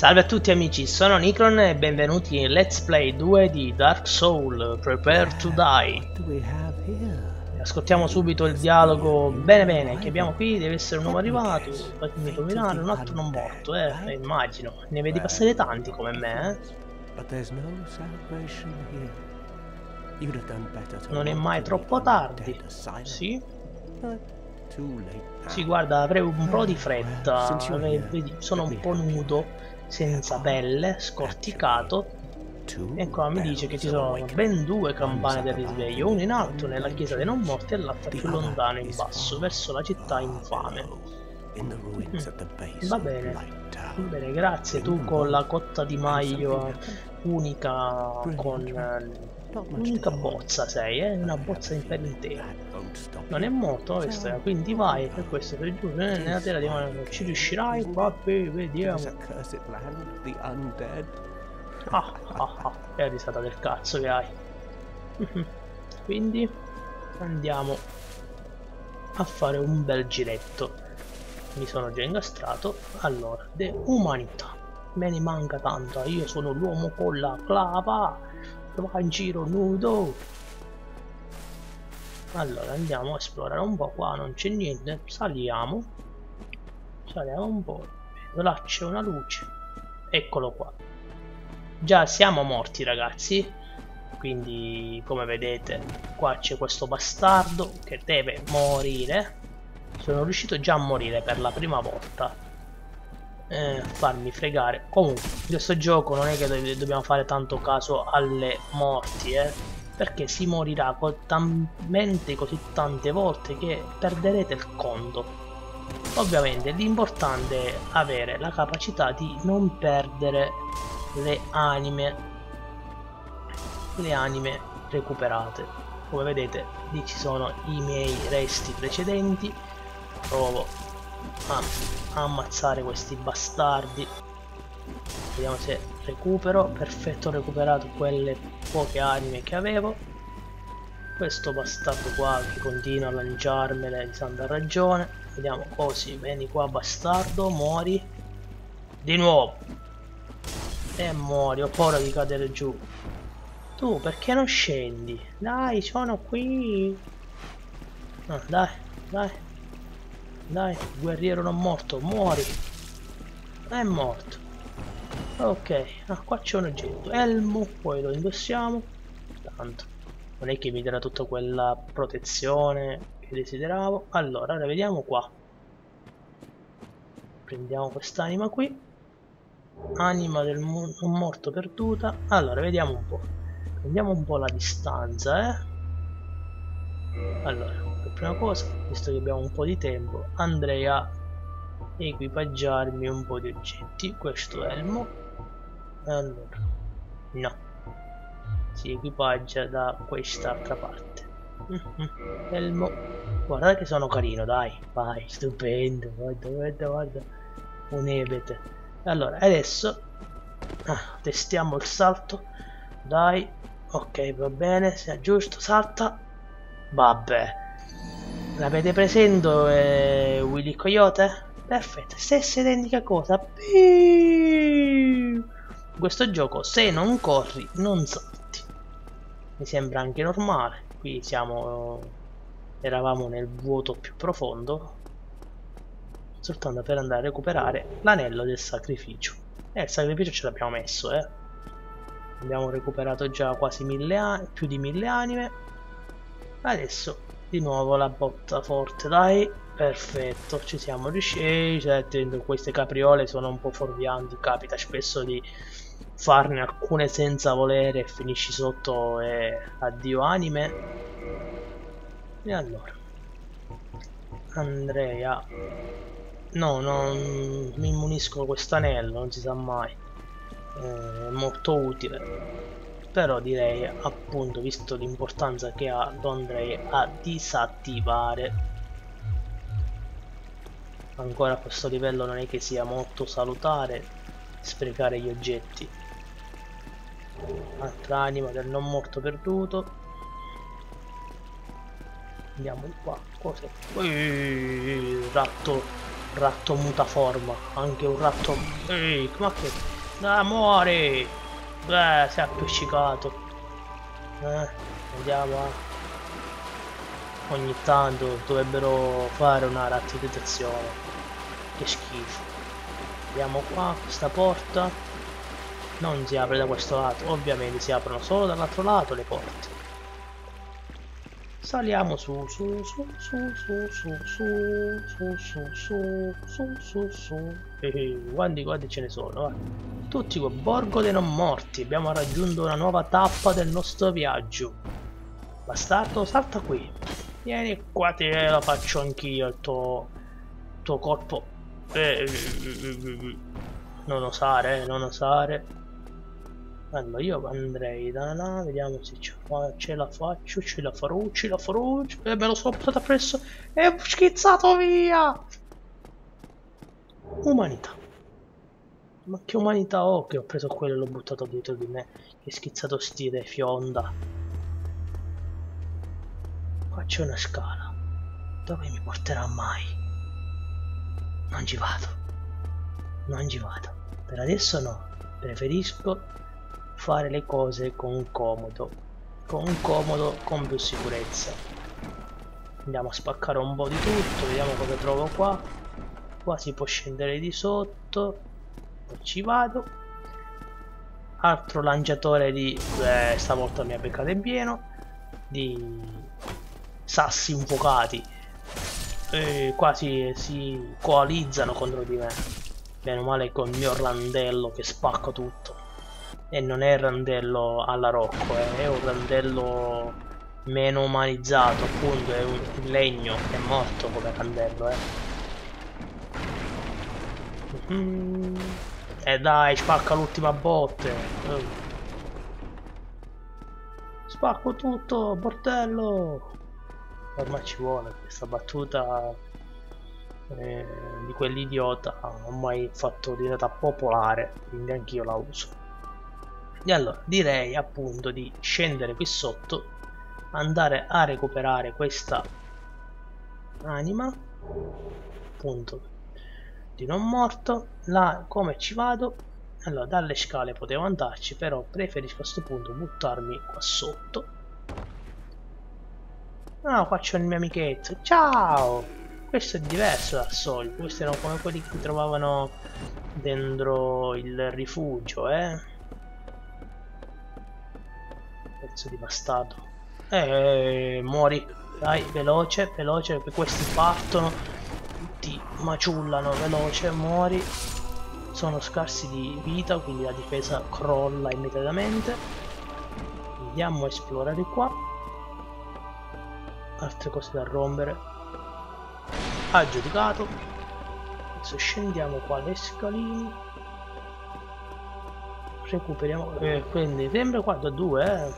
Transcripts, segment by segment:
Salve a tutti amici, sono Nikron e benvenuti in Let's Play 2 di Dark Souls, Prepare to Die. Ascoltiamo subito il dialogo bene bene, che abbiamo qui, deve essere un nuovo arrivato, fatemi indovinare, un altro non morto, immagino. Ne vedi passare tanti come me, Non è mai troppo tardi, sì? Sì, guarda, avrei un po' di fretta, vedi, sono un po' nudo, senza pelle, scorticato, e qua mi dice che ci sono ben due campane del risveglio, una in alto nella chiesa dei non morti e l'altra più lontano in basso, verso la città infame. Va bene, grazie. Tu con la cotta di maglio unica, con l'unica bozza sei, una bozza per intero. Non è morto, quindi vai, per questo per giù, nella terra di mano, ci riuscirai? Vabbè, vediamo. È la risata del cazzo che hai. Quindi andiamo a fare un bel giretto. Mi sono già ingastrato. Allora, umanità, me ne manca tanta, io sono l'uomo con la clava, va in giro nudo. Allora andiamo a esplorare un po', qua non c'è niente, saliamo un po', là c'è una luce, eccolo qua. Già siamo morti ragazzi, quindi come vedete qua c'è questo bastardo che deve morire. Sono riuscito già a morire per la prima volta, farmi fregare. Comunque in questo gioco non è che dobbiamo fare tanto caso alle morti, perché si morirà talmente così tante volte che perderete il conto. Ovviamente l'importante è avere la capacità di non perdere le anime recuperate. Come vedete lì ci sono i miei resti precedenti. Provo a ammazzare questi bastardi, vediamo se recupero. Perfetto, ho recuperato quelle poche anime che avevo. Questo bastardo qua che continua a lanciarmele di santa ragione. Vediamo così, vieni qua bastardo, muori di nuovo e muori. Ho paura di cadere giù. Tu perché non scendi? Dai, sono qui. Dai, guerriero non morto, muori. È morto. Ok, qua c'è un oggetto, elmo, poi lo indossiamo. Tanto non è che mi darà tutta quella protezione che desideravo. Allora, ora vediamo qua. Prendiamo quest'anima qui, anima del non morto perduta. Allora, vediamo un po'. Prendiamo un po' la distanza, Allora, per prima cosa, visto che abbiamo un po' di tempo, andrei a equipaggiarmi un po' di oggetti. Questo elmo, allora, no, si equipaggia da quest'altra parte. Elmo, guarda che sono carino, dai, vai, stupendo, guarda, un ebete. Allora, adesso testiamo il salto, dai, ok, va bene, sia giusto, salta. Vabbè, l'avete presente Willy Coyote? Perfetto, stessa identica cosa. In questo gioco se non corri non salti. Mi sembra anche normale. Qui eravamo nel vuoto più profondo, soltanto per andare a recuperare l'anello del sacrificio. Il sacrificio ce l'abbiamo messo, abbiamo recuperato già quasi più di 1000 anime. Adesso di nuovo la botta forte, dai, perfetto, ci siamo riusciti. Queste capriole sono un po' fuorvianti, capita spesso di farne alcune senza volere e finisci sotto e addio anime. E allora andrei a... no, non mi immunisco quest'anello, non si sa mai, è molto utile. Però direi, appunto, visto l'importanza che ha, lo andrei a disattivare. Ancora a questo livello non è che sia molto salutare sprecare gli oggetti. Altra anima del non morto perduto. Andiamo qua. Cos'è? Ratto Ratto mutaforma, anche un ratto... Ehi, ma che... Ah, muori! Si è appiccicato. Andiamo a... Ogni tanto dovrebbero fare una rattizzazione. Che schifo. Andiamo qua, questa porta. Non si apre da questo lato, ovviamente si aprono solo dall'altro lato le porte. Saliamo su. Quanti ce ne sono? Tutti con Borgo dei non morti. Abbiamo raggiunto una nuova tappa del nostro viaggio. Bastardo, salta qui. Vieni qua, te la faccio anch'io il tuo corpo. Non osare, non osare. Allora io andrei da là, vediamo se ce la faccio, ce la farò, e me lo sono portato appresso e schizzato via! Umanità. Ma che umanità ho che ho preso quello e l'ho buttato dietro di me, che schizzato stile fionda. Qua c'è una scala. Dove mi porterà mai? Non ci vado. Non ci vado. Per adesso no. Preferisco fare le cose con comodo, con più sicurezza. Andiamo a spaccare un po' di tutto, vediamo cosa trovo qua. Qua si può scendere di sotto, poi ci vado. Altro lanciatore di... stavolta mi ha beccato in pieno, di sassi infuocati. Quasi si coalizzano contro di me. Meno male con il mio randello che spacco tutto. E non è il randello alla Rocco, è un randello meno umanizzato, appunto, è un legno, è morto come randello, dai, spacca l'ultima botte. Spacco tutto, bordello. Ormai ci vuole questa battuta di quell'idiota, ormai fatto diventata popolare, quindi anch'io la uso. E allora direi appunto di scendere qui sotto, andare a recuperare questa anima, appunto di non morto. Là come ci vado? Allora dalle scale potevo andarci, però preferisco a questo punto buttarmi qua sotto. Ah, qua c'è il mio amichetto, ciao! Questo è diverso dal solito, questi erano come quelli che trovavano dentro il rifugio, Pezzo di bastardo. Muori. Dai, veloce, veloce, perché questi partono. Ti maciullano, veloce, muori. Sono scarsi di vita, quindi la difesa crolla immediatamente. Andiamo a esplorare qua. Altre cose da rompere. Aggiudicato. Adesso scendiamo qua le scaline. Recuperiamo, quindi sembra qua da 2,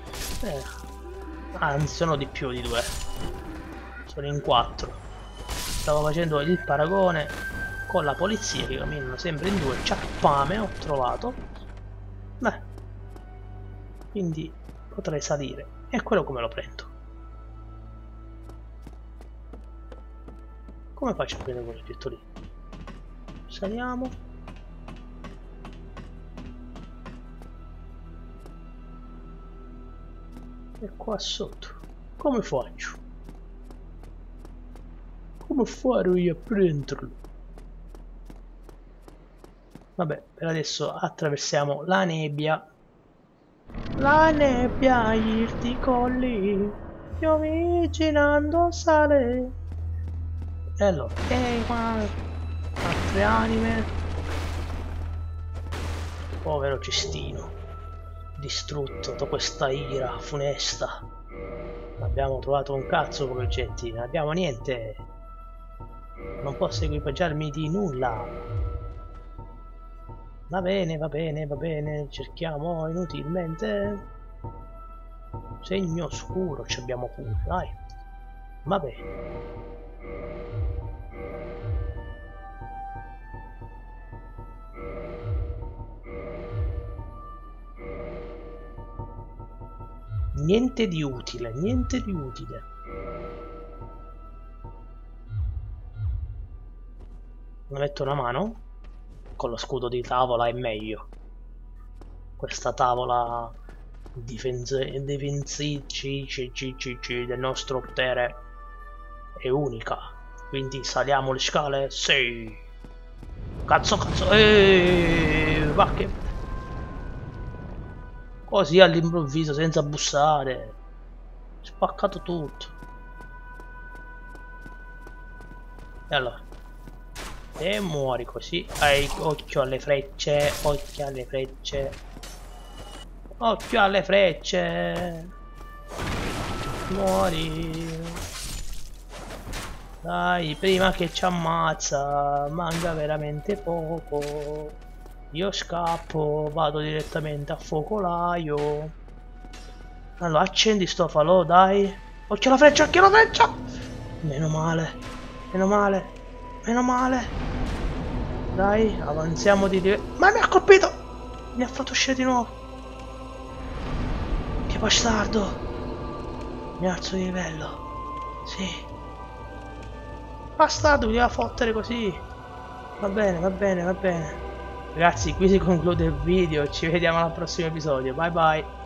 anzi sono di più di 2, sono in 4. Stavo facendo il paragone con la polizia che camminano sempre in 2. Ciappame ho trovato, quindi potrei salire. E quello come lo prendo? Come faccio a prendere quell'oggetto lì? Saliamo. E qua sotto come faccio? Come farò io a prenderlo? Vabbè, per adesso attraversiamo la nebbia. La nebbia irti colli, piovigginando sale. E allora, qua altre anime. Povero cestino, distrutto da questa ira funesta. Abbiamo trovato un cazzo come oggetti, non abbiamo niente. Non posso equipaggiarmi di nulla. Va bene, va bene, va bene, cerchiamo inutilmente. Segno oscuro ci abbiamo pure, dai. Va bene. Niente di utile, niente di utile. Mi metto una mano. Con lo scudo di tavola è meglio. Questa tavola difensici del nostro potere è unica. Quindi saliamo le scale. Sì. Cazzo. Va che... Così all'improvviso, senza bussare. Spaccato tutto. E allora. E muori così. Occhio alle frecce. Occhio alle frecce. Occhio alle frecce. Muori. Dai, prima che ci ammazza. Manca veramente poco. Io scappo. Vado direttamente a focolaio. Allora, accendi sto falò, dai. Occhio alla freccia, occhio alla freccia. Meno male. Meno male. Meno male. Dai, avanziamo di livello. Ma mi ha colpito! Mi ha fatto uscire di nuovo. Che bastardo. Mi alzo di livello. Sì. Bastardo, mi deve fottere così. Va bene, va bene, va bene. Ragazzi, qui si conclude il video. Ci vediamo al prossimo episodio. Bye bye.